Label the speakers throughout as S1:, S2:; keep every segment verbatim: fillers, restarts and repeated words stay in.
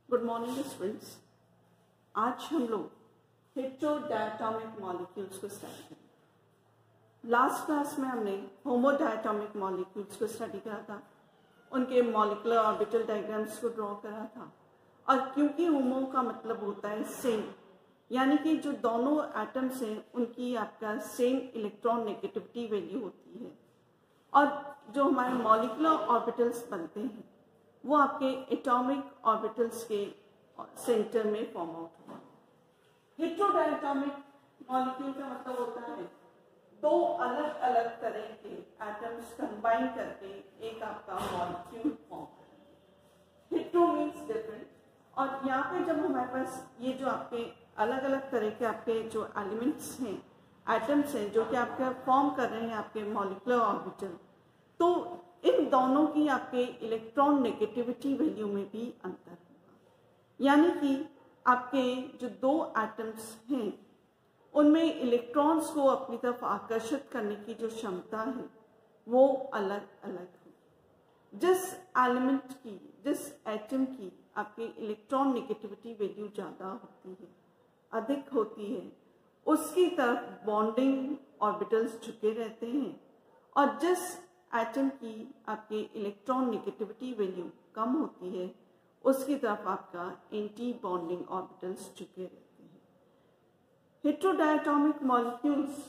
S1: Good morning students. आज हम लोग हेटेरोडायटोमिक मॉलिक्यूल्स को स्टडी करेंगे। लास्ट क्लास में हमने होमोडायटोमिक मॉलिक्यूल्स को स्टडी करा था, उनके मॉलिक्यूलर ऑर्बिटल डायग्राम्स को ड्रॉ करा था। और क्योंकि होमो का मतलब होता है सेम, यानी कि जो दोनों एटम्स हैं उनकी आपका सेम इलेक्ट्रॉन नेगेटिविटी वैल्यू होती है, और जो हमारे मॉलिक्यूलर ऑर्बिटल्स बनते हैं वो आपके एटॉमिक ऑर्बिटल्स के सेंटर में फॉर्म आउट होगा। हेटेरोडायटोमिक मॉलिक्यूल का मतलब होता है दो अलग अलग तरह के एटम्स कंबाइन करके एक आपका मॉलिक्यूल फॉर्म करेंगे। हेटेरो मीन्स डिफरेंट, और यहाँ पे जब हमारे पास ये जो आपके अलग अलग तरह के आपके जो एलिमेंट्स हैं, एटम्स हैं, जो कि आपके फॉर्म कर रहे हैं आपके मॉलिक्यूलर ऑर्बिटल, तो इन दोनों की आपके इलेक्ट्रॉन नेगेटिविटी वैल्यू में भी अंतर होगा। यानी कि आपके जो दो एटम्स हैं उनमें इलेक्ट्रॉन्स को अपनी तरफ आकर्षित करने की जो क्षमता है वो अलग अलग है। जिस एलिमेंट की, जिस एटम की आपके इलेक्ट्रॉन नेगेटिविटी वैल्यू ज़्यादा होती है, अधिक होती है, उसकी तरफ बॉन्डिंग ऑर्बिटल्स झुके रहते हैं, और जिस एटम की आपके इलेक्ट्रॉन नेगेटिविटी वैल्यू कम होती है उसकी तरफ आपका एंटी बॉन्डिंग ऑर्बिटल्स झुके रहते हैं। हेटेरोडायटोमिक मॉलिक्यूल्स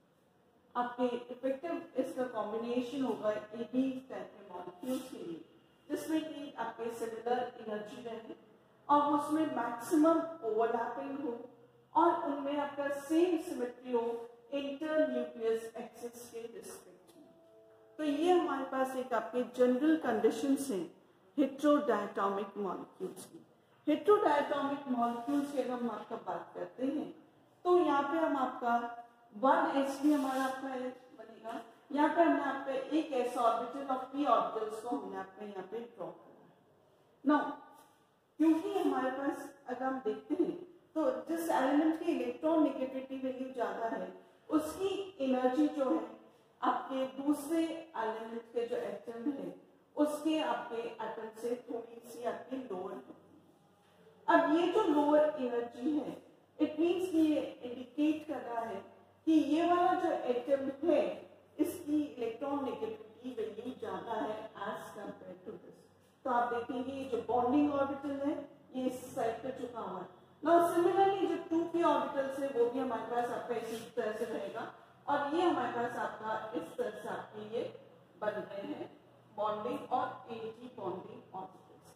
S1: आपके इफेक्टिव इसका कॉम्बिनेशन होगा ए बी टाइप के मॉलिक्यूल्स के लिए, जिसमें कि आपके सेलुलर एनर्जी रहे और उसमें मैक्सिमम ओवरलैपिंग हो और उनमें आपका सेम सिमेट्री हो इंटर न्यूक्लियस एक्सिस के रिस्पेक्ट। तो ये हमारे पास एक आपके जनरल कंडीशंस हैं हेटेरोडायटोमिक मॉलिक्यूल्स की। हेटेरोडायटोमिक मॉलिक्यूल्स की अगर हम आपका बात करते हैं तो यहाँ पे हम आपका वन एच डी हमारा आपका बनेगा। यहाँ पे हमने आपका एक एस ऑर्बिटल और पी ऑर्बिटल्स को हमने आपका यहाँ पे ड्रॉ करा है। नाउ क्योंकि हमारे पास अगर हम देखते हैं तो जिस एलिमेंट की इलेक्ट्रॉन नेगेटिविटी वैल्यू ज्यादा है उसकी एनर्जी जो है आपके दूसरे एलिमेंट के जो एटम है उसके आपके एटम से थोड़ी सी आपकी लोअर होती है। अब ये जो लोअर एनर्जी है, इट मींस कि ये इंडिकेट कर रहा है कि ये वाला जो एटम है इसकी इलेक्ट्रॉन नेगेटिविटी वैल्यू ज्यादा है एज कंपेयर टू दिस। तो आप देखेंगे ये जो बॉन्डिंग ऑर्बिटल है ये इस साइड पे झुका हुआ है। नाउ सिमिलरली जो टू पी ऑर्बिटल्स है वो भी हमारे पास आपका इसी तरह से रहेगा, और ये हमारे पास आपका इस तरह से आपके ये बन रहे हैं बॉन्डिंग और anti bonding orbitals.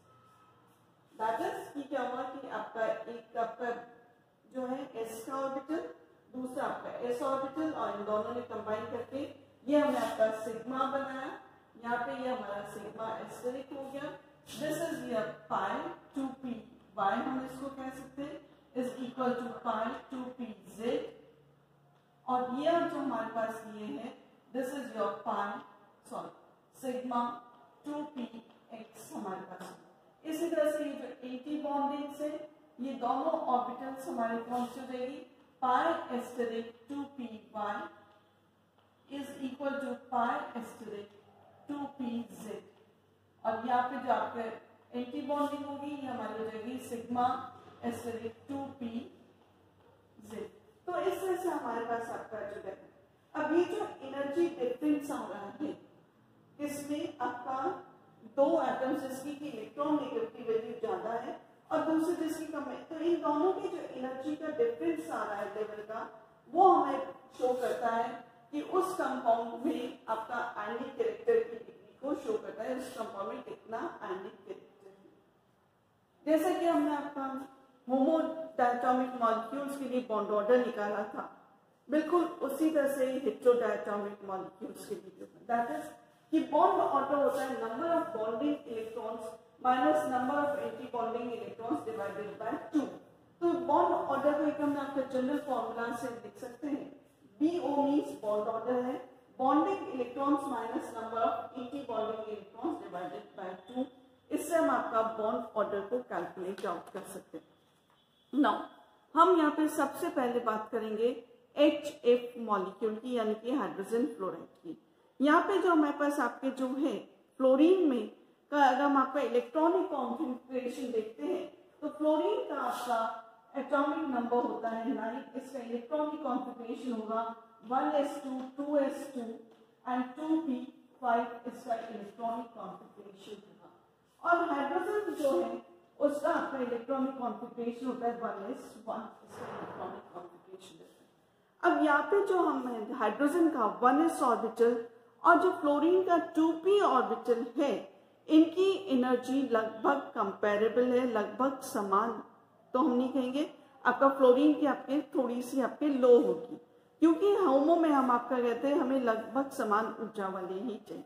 S1: That is कि क्या हुआ कि आपका एक आपका जो है एस का ऑर्बिटल, दूसरा आपका एस ऑर्बिटल, और इन दोनों ने कंबाइन करके ये हमने आपका सिग्मा बनाया। यहाँ पे ये हमारा सिग्मा एस्टेरिक हो गया। This is your pi two P Y, हम इसको कह सकते हैं, is equal to pi two P Z. और ये जो हमारे पास ये है this is your pi sorry sigma two P X हमारे पास। इसी तरह से ये जो एंटी बॉन्डिंग्स है ये दोनों ऑर्बिटल्स हमारे कौन से हो जाएगी, pi asterisk two P Y is equal to pi asterisk two P Z. और यहाँ पे जो आपके एंटी बॉन्डिंग होगी ये हमारी हो जाएगी sigma asterisk two P Z. तो इस तरह से हमारे पास आपका जो है अब ये जो एनर्जी डिफरेंस आ रहा है इसमें आपका दो एटम्स जिसकी की इलेक्ट्रॉन नेगेटिविटी वैल्यू ज्यादा है और दूसरे जिसकी कम है, तो इन दोनों की जो एनर्जी का डिफरेंस आ रहा है लेवल का, वो हमें शो करता है कि उस कंपाउंड में आपका आयनिक कैरेक्टर की डिग्री को शो करता है, उस कंपाउंड में कितना आयनिक कैरेक्टर है। जैसा कि हमने आपका होमोडायटोमिक मॉलिक्यूल्स के लिए बॉन्ड ऑर्डर निकाला था, बिल्कुल उसी तरह से हेटेरोडायटोमिक मॉलिक्यूल्स के लिए दैट इज कि बॉन्ड ऑर्डर होता है number of bonding electrons minus number of anti bonding electrons divided by two. तो बॉन्ड ऑर्डर को एक हम आपके जनरल फॉर्मूला से लिख सकते हैं, B O means bond order है bonding electrons minus number of anti bonding electrons divided by two. इससे हम आपका बॉन्ड ऑर्डर को कैलकुलेट आउट कर सकते हैं। नाउ हम यहाँ पे सबसे पहले बात करेंगे एच एफ मॉलिक्यूल की, यानी कि हाइड्रोजन फ्लोराइड की। यहाँ पे जो हमारे पास आपके जो है फ्लोरीन में का अगर हम आपका इलेक्ट्रॉनिक कॉन्फिगरेशन देखते हैं तो फ्लोरीन का आपका एटॉमिक नंबर होता है नाइन, इसका इलेक्ट्रॉनिक कॉन्फ़िगरेशन होगा one S two, two S two and two P five, इसका इलेक्ट्रॉनिक कॉन्फ़िगरेशन होगा। और हाइड्रोजन जो है उसका आपका इलेक्ट्रॉनिक कॉन्फ़िगरेशन होता है वन एस वन, इसका इलेक्ट्रॉनिक कॉन्फ़िगरेशन होता है। अब यहाँ पे जो हम हाइड्रोजन का वन एस ऑर्बिटल और जो फ्लोरीन का टू पी ऑर्बिटल है, इनकी एनर्जी लगभग कंपैरेबल है, लगभग समान। तो हम नहीं कहेंगे आपका फ्लोरीन की आपके थोड़ी सी आपके लो होगी, क्योंकि होमो में हम आपका कहते हैं हमें लगभग समान ऊर्जा वाले ही चाहिए,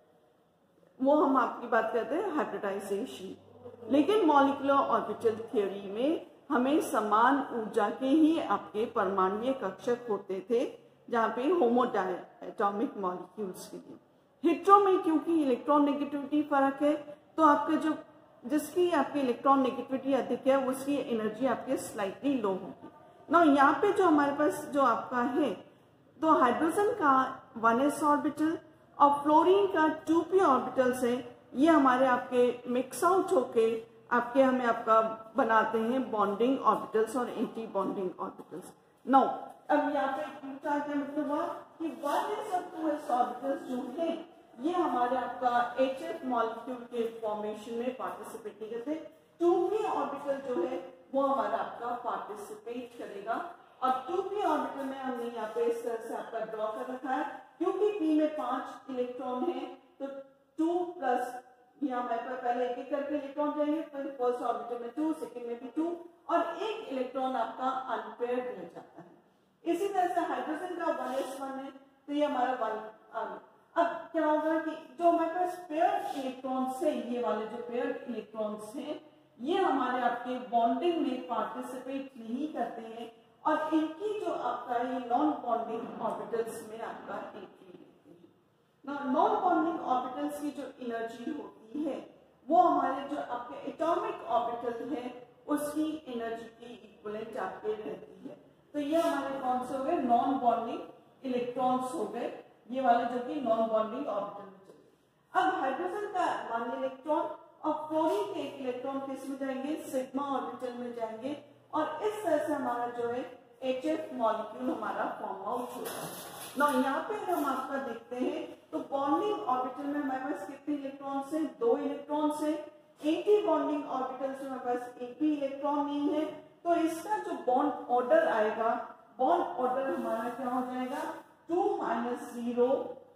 S1: वो हम आपकी बात करते हैं हाइब्रिडाइजेशन। लेकिन मॉलिक्यूलर ऑर्बिटल थ्योरी में हमें समान ऊर्जा के ही आपके परमाणुीय कक्षक होते थे, जहाँ पे होमो एटॉमिक मॉलिक्यूल्स के लिए। हेट्रो में क्योंकि इलेक्ट्रॉन नेगेटिविटी फर्क है, तो आपके जो जिसकी आपकी इलेक्ट्रॉन नेगेटिविटी अधिक है उसकी एनर्जी आपके स्लाइटली लो होगी ना। यहाँ पे जो हमारे पास जो आपका है, तो हाइड्रोजन का वन एस ऑर्बिटल और फ्लोरीन का टू पी ऑर्बिटल से ये हमारे आपके मिक्स आउट होके आपके हमें आपका बनाते हैं बॉन्डिंग ऑर्बिटल्स और एंटी बॉन्डिंग ऑर्बिटल्स। नो अब यहाँ पे पूछा क्या मतलब हुआ कि वन एस और टू एस ऑर्बिटल्स जो है ये हमारे आपका एच एफ मॉलिक्यूल के फॉर्मेशन में पार्टिसिपेट नहीं करते। टू पी ऑर्बिटल जो है वो हमारा आपका पार्टिसिपेट करेगा। और टू पी ऑर्बिटल में हमने यहाँ पे इस तरह से आपका ड्रॉ कर रखा है, क्योंकि पी में पांच इलेक्ट्रॉन है, तो टू प्लस यहाँ हमारे पास पहले एक एक करके इलेक्ट्रॉन जाएंगे, फिर फर्स्ट ऑर्बिटल में टू, सेकेंड में भी टू, और एक इलेक्ट्रॉन आपका अनपेयर्ड रह जाता है। इसी तरह से हाइड्रोजन का वन एस वन है, तो ये हमारा वन आ गया। अब क्या होगा कि जो हमारे पास पेयर्ड इलेक्ट्रॉन्स है, ये वाले जो पेयर्ड इलेक्ट्रॉन्स हैं, ये हमारे आपके बॉन्डिंग में पार्टिसिपेट नहीं करते हैं, और इनकी जो आपका ये नॉन बॉन्डिंग ऑर्बिटल्स में आपका एंट्री लेते हैं ना। नॉन बॉन्डिंग ऑर्बिटल्स की जो एनर्जी होती है वो हमारे जो आपके एटॉमिक ऑर्बिटल है उसकी एनर्जी की इक्विवेलेंट आपके रहती है। तो ये हमारे कौन से हो गए, नॉन बॉन्डिंग इलेक्ट्रॉन्स हो गए, ये वाले जो कि नॉन बॉन्डिंग ऑर्बिटल में चले। अब हाइड्रोजन का वन इलेक्ट्रॉन और फ्लोरीन के एक इलेक्ट्रॉन किस में जाएंगे, सिग्मा ऑर्बिटल में जाएंगे, और इस तरह से हमारा जो है एच एफ मॉलिक्यूल हमारा फॉर्म आउट होगा। ना यहाँ पे हम आपका देखते हैं तो बॉन्डिंग ऑर्बिटल में हमारे पास कितने इलेक्ट्रॉन्स हैं, दो इलेक्ट्रॉन्स हैं। एंटी बॉन्डिंग ऑर्बिटल में हमारे पास एक भी इलेक्ट्रॉन नहीं है, तो इसका जो बॉन्ड ऑर्डर आएगा, बॉन्ड ऑर्डर हमारा क्या हो जाएगा, two minus zero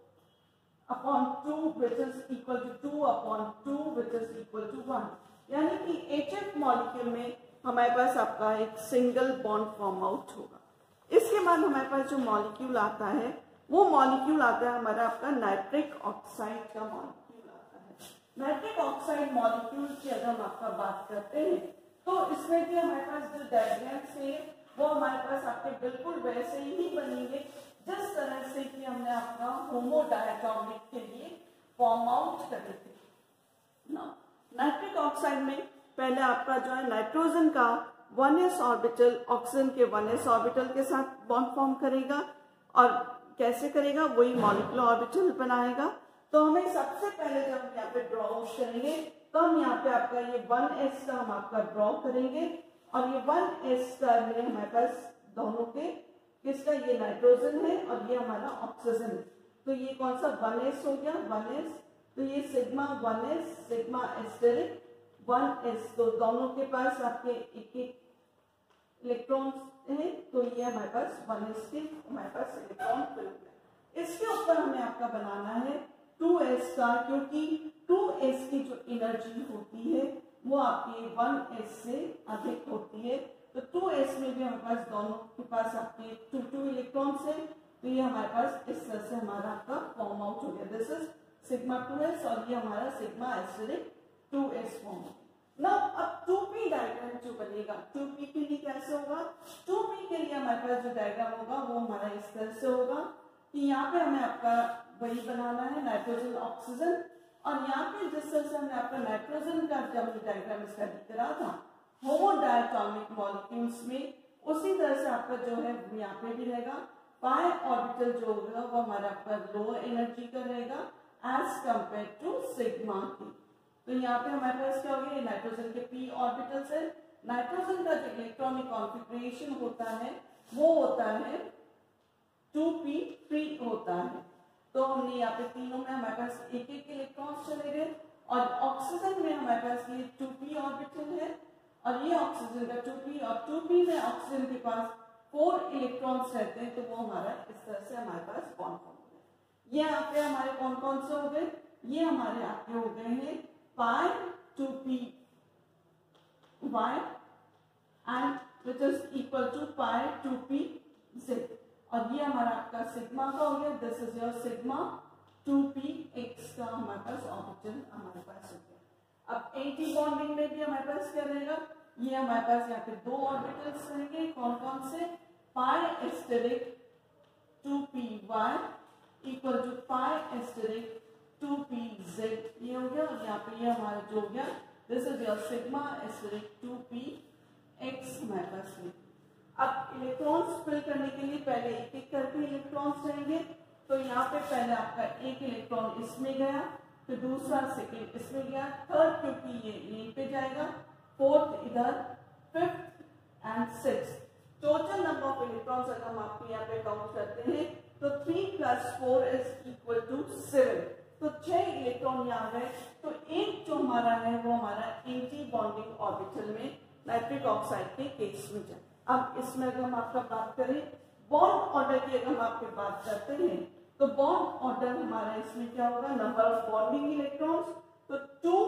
S1: upon two which is equal to two upon two which is equal to one. यानी कि एच एफ मॉलिक्यूल में हमारे पास आपका एक सिंगल बॉन्ड फॉर्म आउट होगा। इसके बाद हमारे पास जो मॉलिक्यूल आता है वो मॉलिक्यूल आता है हमारा आपका नाइट्रिक ऑक्साइड का मॉलिक्यूल आता है। नाइट्रिक ऑक्साइड मॉलिक्यूल की अगर हम आपका बात करते हैं तो इसमें भी हमारे पास जो डायग्राम्स है वो हमारे पास आपके बिल्कुल वैसे ही बनेंगे जिस तरह से कि हमने आपका होमो डायटोमिक के लिए फॉर्म आउट करे थे ना। नाइट्रिक ऑक्साइड में पहले आपका जो है नाइट्रोजन का वन एस ऑर्बिटल ऑक्सीजन के वन एस ऑर्बिटल के साथ बॉन्ड फॉर्म करेगा, और कैसे करेगा, वही मॉलिक्यूलर ऑर्बिटल बनाएगा। तो हमें सबसे पहले जब हम यहाँ पे ड्रॉ आउट करेंगे तो हम यहाँ पे आपका ये वन एस का हम आपका ड्रॉ करेंगे, और ये वन एस का में हमारे पास दोनों के किसका, ये नाइट्रोजन है और ये हमारा ऑक्सीजन है। तो ये कौन सा वन एस हो गया, वन एस, तो ये sigma one S, sigma asterisk one S, तो दोनों के पास आपके एक एक इलेक्ट्रॉन्स है, तो ये हमारे पास वन एस के हमारे पास इलेक्ट्रॉन फिल है। इसके ऊपर हमें आपका बनाना है टू एस का, क्योंकि टू एस की जो एनर्जी होती है वो आपकी वन एस से अधिक होती है। तो टू एस में भी हमारे पास दोनों के पास आपके टू टू इलेक्ट्रॉन्स है, तो ये हमारे पास इस तरह से हमारा आपका फॉर्म आउट हो गया। This is sigma two S और ये हमारा sigma asterisk two S form. ना अब टू पी डायग्राम जो बनेगा, टू पी के लिए कैसे होगा, टू पी के लिए हमारे पास जो डायग्राम होगा वो हमारा इस तरह से होगा कि यहाँ पे हमें आपका वही बनाना है नाइट्रोजन ऑक्सीजन, और यहाँ पे जिस तरह से हमने आपका नाइट्रोजन का जब डायग्राम इसका दिख रहा था होमो डायटोमिक मॉलिक्यूल्स में, उसी तरह से आपका जो है यहाँ पे भी रहेगा। पाई ऑर्बिटल जो होगा वो हमारा आपका लो एनर्जी का रहेगा एज कंपेयर टू सिग्मा की। तो यहाँ पे हमारे पास क्या हो गया, नाइट्रोजन के पी ऑर्बिटल्स है, नाइट्रोजन का जो इलेक्ट्रॉनिक कॉन्फ़िगरेशन होता है वो होता है टू पी थ्री होता है। तो हमने यहाँ पे तीनों में हमारे पास एक एक इलेक्ट्रॉन्स चले गए और ऑक्सीजन में हमारे पास ये टू पी ऑर्बिटल है और ये ऑक्सीजन का टू पी और टू पी में ऑक्सीजन के पास फोर इलेक्ट्रॉन्स रहते हैं, तो वो हमारा इस तरह से हमारे पास बॉन्ड फॉर्म हो गया। ये यहाँ पे हमारे कौन कौन से हो गए, ये हमारे आपके हो गए हैं pi two P Y and which is equal to pi two P Z, और ये हमारा आपका सिग्मा का हो गया, this is your sigma two P X का हमारे पास ऑर्बिटल हमारे पास हो गया। अब एंटी बॉन्डिंग में भी हमारे पास क्या रहेगा, ये हमारे पास यहाँ पे दो ऑर्बिटल्स रहेंगे, कौन कौन से, pi asterisk two P Y equal to pi asterisk two P Z, ये हो गया। और यहाँ पे ये हमारा जो हो गया, this is your sigma asterisk two P X हमारे पास है। अब इलेक्ट्रॉन्स फिल करने के लिए पहले एक एक करके इलेक्ट्रॉन्स रहेंगे, तो यहाँ पे पहले आपका एक इलेक्ट्रॉन इसमें गया, फिर दूसरा सेकेंड इसमें गया, थर्ड क्योंकि ये यहीं पे जाएगा, फोर्थ इधर, fifth and six. Total number of electrons अगर हम आपके यहाँ पे काउंट करते हैं तो three plus four is equal to seven, तो छह इलेक्ट्रॉन यहाँ गए। तो एक जो हमारा है वो हमारा एंटी बॉन्डिंग ऑर्बिटल में नाइट्रिक ऑक्साइड के केस में जाए। अब इसमें अगर हम आपका बात करें बॉन्ड ऑर्डर की, अगर हम आपकी बात करते हैं तो बॉन्ड ऑर्डर हमारा इसमें क्या होगा, नंबर ऑफ बॉन्डिंग इलेक्ट्रॉन्स, तो two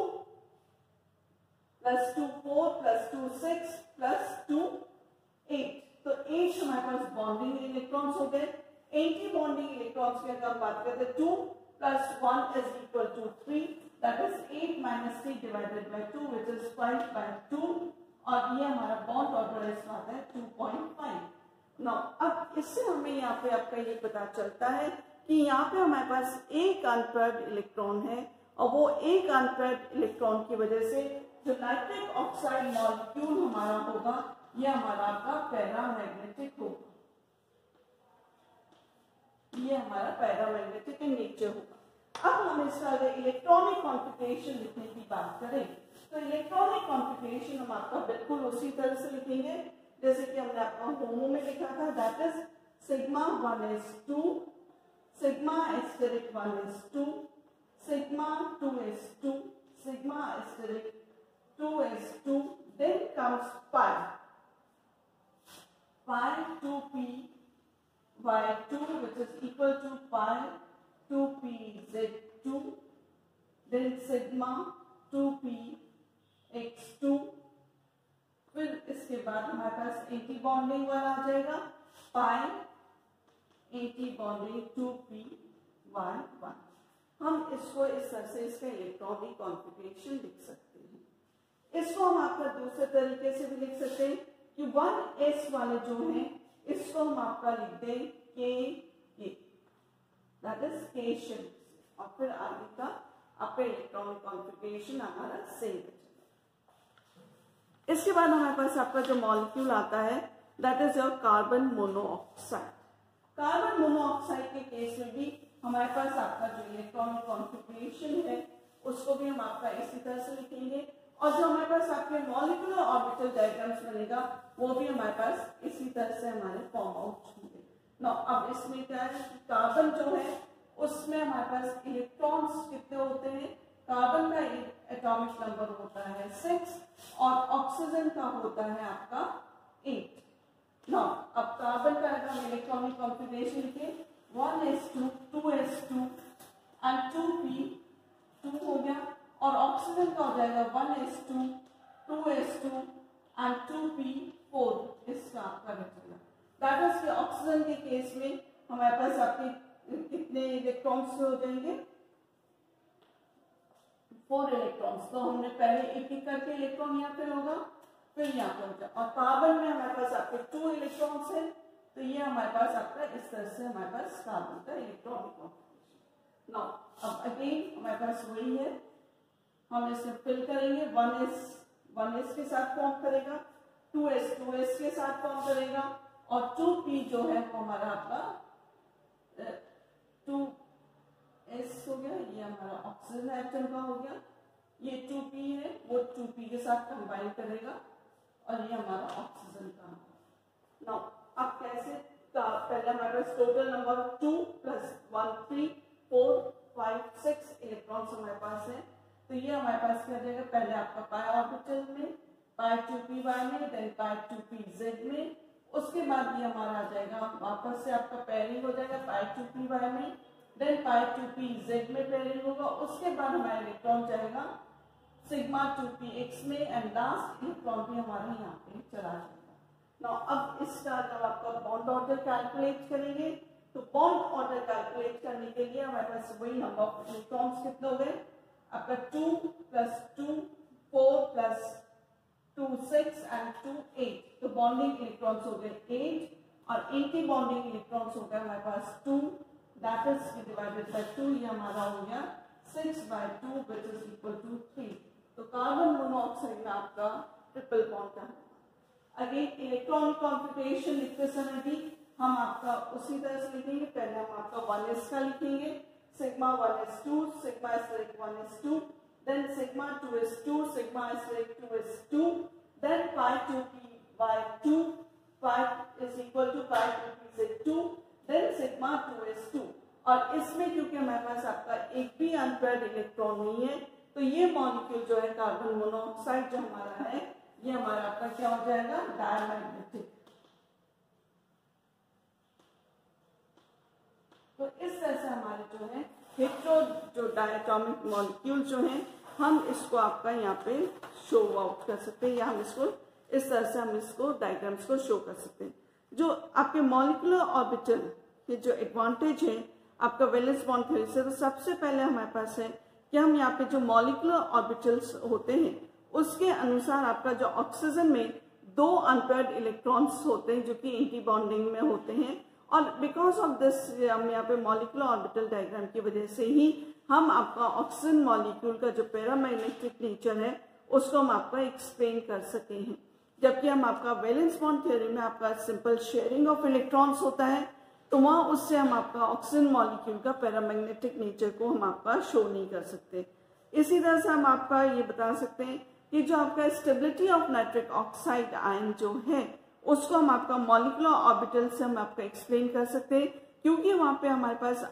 S1: plus two four plus two six plus two eight, तो एट हमारे पास बॉन्डिंग इलेक्ट्रॉन्स हो गए। एंटी बॉन्डिंग इलेक्ट्रॉन्स की अगर हम बात करते हैं two plus one is equal to three, that is eight minus three divided by two which is five by two, और ये हमारा बॉन्ड ऑर्डर इसका आता है टू पॉइंट फाइव। नाउ अब इससे हमें यहाँ पे आपका ये पता चलता है कि यहाँ पे हमारे पास एक अनपेयर्ड इलेक्ट्रॉन है और वो एक अनपेयर्ड इलेक्ट्रॉन की वजह से जो नाइट्रिक ऑक्साइड मॉलिक्यूल हमारा होगा ये हमारा आपका पैरामैग्नेटिक होगा, ये हमारा पैरामैग्नेटिक इन नेचर होगा। अब हम इसका अगर इलेक्ट्रॉनिक कॉन्फ़िगरेशन लिखने की बात करें तो इलेक्ट्रॉनिक कॉन्फ़िगरेशन हम आपका बिल्कुल उसी तरह से लिखेंगे जैसे कि हमने आपका होमो में लिखा था, that is sigma one is two, sigma asterisk one is two, sigma two is two, sigma asterisk two is two, then comes pi, pi two P Y two which is equal to pi two P Z two, then sigma two P X two, फिर इसके बाद हमारे पास anti bonding वाला आ जाएगा pi anti bonding two P Y one. हम इसको इस तरह से इसका इलेक्ट्रॉनिक कॉन्फ़िगरेशन लिख सकते हैं। इसको हम आपका दूसरे तरीके से भी लिख सकते हैं कि वन एस वाले जो हैं इसको हम आपका लिख दें के के, दैट इज के शेप, और फिर आगे का आपका इलेक्ट्रॉनिक कॉन्फ़िगरेशन हमारा सेम है। इसके बाद हमारे पास आपका जो मॉलिक्यूल आता है that is your carbon monoxide. Carbon monoxide के केस में भी हमारे पास आपका जो इलेक्ट्रॉनिक कॉन्फ़िगरेशन है उसको भी हम आपका इसी तरह से लिखेंगे, और जो हमारे पास आपके मॉलिक्यूलर ऑर्बिटल डायग्राम्स बनेगा वो भी हमारे पास इसी तरह से हमारे फॉर्म आउट होंगे। नाउ अब इसमें क्या है, कार्बन जो है उसमें हमारे पास इलेक्ट्रॉन्स कितने होते हैं, कार्बन का एटॉमिक नंबर होता है सिक्स और ऑक्सीजन का होता है आपका एट। नाउ अब कार्बन का अगर हम इलेक्ट्रॉनिक कॉन्फ़िगरेशन लिखें one S two, two S two and two P two हो गया, और ऑक्सीजन का हो जाएगा one S two, two S two and two P four, इसका आपका बचेगा। दैट इज ऑक्सीजन के केस में हमारे पास आपके कितने इलेक्ट्रॉन्स हो जाएंगे, फोर इलेक्ट्रॉन्स। तो हमने पहले एक एक करके इलेक्ट्रॉन यहाँ पे होगा फिर यहाँ पे होगा, और कार्बन में हमारे पास आपके टू इलेक्ट्रॉन्स है, तो ये हमारे पास आपका इस तरह से हमारे पास कार्बन का इलेक्ट्रॉनिक कॉन्फ़िगरेशन। नाउ अब अगेन हमारे पास वही है, हम इसमें फिल करेंगे, वन एस वन एस के साथ फॉर्म करेगा, टू एस टू एस के साथ फॉर्म करेगा, और टू पी जो है वो हमारा आपका टू एस हो गया, ये हमारा ऑक्सीजन एटम का हो गया, ये टू पी है वो टू पी के साथ कंबाइन करेगा, और ये हमारा ऑक्सीजन का नंबर। नाउ अब कैसे, पहले हमारे पास total number two plus one three four five six electrons हमारे पास है। तो ये हमारे पास क्या जाएगा, पहले आपका पाई ऑर्बिटल में, पाई टू पी वाई में, then pi two P Z में। उसके बाद ये हमारा आ जाएगा वापस से आपका पेयरिंग हो जाएगा पाई टू पी वाई में, then pi two P Z में पेयरिंग होगा। उसके बाद हमारा इलेक्ट्रॉन जाएगा सिग्मा टू पी एक्स में एंड लास्ट इलेक्ट्रॉन भी हमारा यहाँ पे चला जाएगा। नाउ अब इसका जब आपका बॉन्ड ऑर्डर कैलकुलेट करेंगे तो बॉन्ड ऑर्डर कैलकुलेट करने के लिए हमारे पास वही नंबर ऑफ इलेक्ट्रॉन्स कितने हो गए आपका two plus two four plus two six and two eight. तो बॉन्डिंग इलेक्ट्रॉन्स हो गए एट और एंटी बॉन्डिंग इलेक्ट्रॉन्स हो गए हमारे पास two, that is divided by two, ये हमारा हो गया six by two which is equal to three. तो कार्बन मोनोऑक्साइड में आपका ट्रिपल बॉन्ड का अगेन इलेक्ट्रॉनिक कॉन्फिगरेशन लिखते समय भी हम आपका उसी तरह से लिखेंगे। पहले हम आपका वन एस का लिखेंगे, sigma one S two, sigma asterisk one S two, then sigma two s two, sigma asterisk two s two, then pi two p by two, pi is equal to pi two p z two, then sigma two s two। और इसमें क्योंकि हमारे पास आपका एक भी unpaired electron नहीं है तो ये मॉलिक्यूल जो है कार्बन मोनोऑक्साइड जो हमारा है ये हमारा आपका क्या हो जाएगा डायमैग्नेटिक। तो इस तरह से हमारे जो है हेटेरो जो डायटोमिक मॉलिक्यूल जो हैं हम इसको आपका यहाँ पे शो आउट कर सकते हैं या हम इसको इस तरह से हम इसको डायग्राम्स को शो कर सकते हैं। जो आपके मॉलिक्यूलर ऑर्बिटल के जो एडवांटेज है आपका वैलेंस बॉन्ड थ्योरी से, तो सबसे पहले हमारे पास है कि हम यहाँ पे जो मॉलिक्यूलर ऑर्बिटल्स होते हैं उसके अनुसार आपका जो ऑक्सीजन में दो अनपेयर्ड इलेक्ट्रॉन्स होते हैं जो कि एंटी बॉन्डिंग में होते हैं। और बिकॉज ऑफ दिस हम यहाँ पे मॉलिक्यूलर ऑर्बिटल डायग्राम की वजह से ही हम आपका ऑक्सीजन मॉलिक्यूल का जो पैरामैग्नेटिक नेचर है उसको हम आपका एक्सप्लेन कर सके हैं। जबकि हम आपका वैलेंस बॉन्ड थ्योरी में आपका सिंपल शेयरिंग ऑफ इलेक्ट्रॉन्स होता है तो वहाँ उससे हम आपका ऑक्सीजन मॉलिक्यूल का पैरामैग्नेटिक नेचर को हम आपका शो नहीं कर सकते। इसी तरह से हम आपका ये बता सकते हैं कि जो आपका stability of nitric oxide ion जो है उसको हम आपका मॉलिक्यूलर ऑर्बिटल से हम आपका एक्सप्लेन कर सकते हैं, क्योंकि वहाँ पे हमारे पास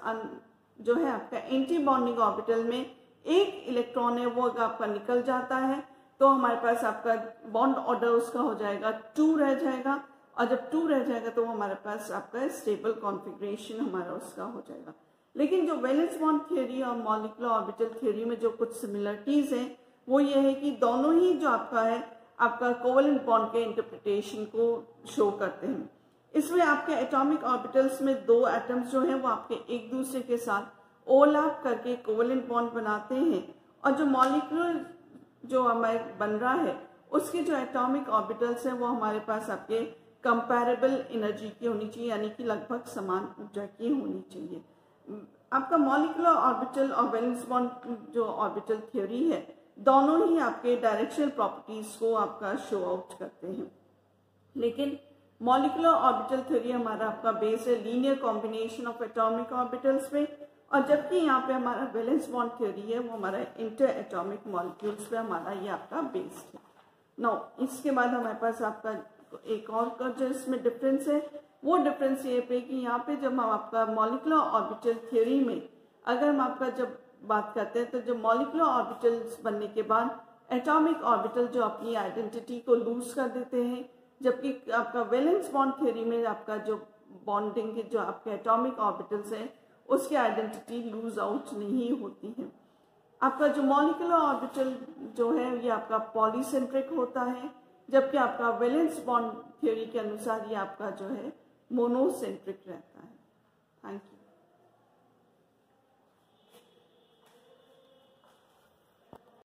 S1: जो है आपका एंटी बॉन्डिंग ऑर्बिटल में एक इलेक्ट्रॉन है वो अगर आपका निकल जाता है तो हमारे पास आपका बॉन्ड ऑर्डर उसका हो जाएगा टू रह जाएगा, और जब टू रह जाएगा तो हमारे पास आपका स्टेबल कॉन्फ़िगरेशन हमारा उसका हो जाएगा। लेकिन जो वैलेंस बॉन्ड थ्योरी और मॉलिक्यूलर ऑर्बिटल थ्योरी में जो कुछ सिमिलरिटीज हैं वो ये है कि दोनों ही जो आपका है आपका कोवेलेंट बॉन्ड के इंटरप्रिटेशन को शो करते हैं। इसमें आपके एटॉमिक ऑर्बिटल्स में दो एटम्स जो हैं वो आपके एक दूसरे के साथ ओवरलैप करके कोवेलेंट बॉन्ड बनाते हैं, और जो मॉलिक्यूल जो हमारे बन रहा है उसके जो एटॉमिक ऑर्बिटल्स हैं वो हमारे पास आपके कंपैरेबल एनर्जी की होनी चाहिए, यानी कि लगभग समान ऊर्जा की होनी चाहिए। आपका मॉलिक्यूलर ऑर्बिटल और वैलेंस बॉन्ड जो ऑर्बिटल थ्योरी है दोनों ही आपके डायरेक्शनल प्रॉपर्टीज को आपका शो आउट करते हैं। लेकिन मॉलिक्यूलर ऑर्बिटल थ्योरी हमारा आपका बेस है linear combination of atomic orbitals पे, और जबकि यहाँ पे हमारा वैलेंस बॉन्ड थ्योरी है वो हमारा इंटर एटॉमिक मॉलिक्यूल्स पे हमारा ये आपका बेस्ड है। नाउ इसके बाद हमारे पास आपका एक और का जो इसमें डिफरेंस है वो डिफरेंस ये पे कि यहाँ पे जब हम आपका मॉलिक्यूलर ऑर्बिटल थ्योरी में अगर हम आपका जब बात करते हैं तो जो मॉलिक्यूलर ऑर्बिटल्स बनने के बाद एटॉमिक ऑर्बिटल जो अपनी आइडेंटिटी को लूज कर देते हैं, जबकि आपका वैलेंस बॉन्ड थ्योरी में आपका जो बॉन्डिंग के जो आपके एटॉमिक ऑर्बिटल्स हैं उसकी आइडेंटिटी लूज आउट नहीं होती है। आपका जो मॉलिक्यूलर ऑर्बिटल जो है ये आपका पॉलीसेंट्रिक होता है, जबकि आपका वैलेंस बॉन्ड थ्योरी के अनुसार ये आपका जो है मोनोसेंट्रिक रहता है। Thank you.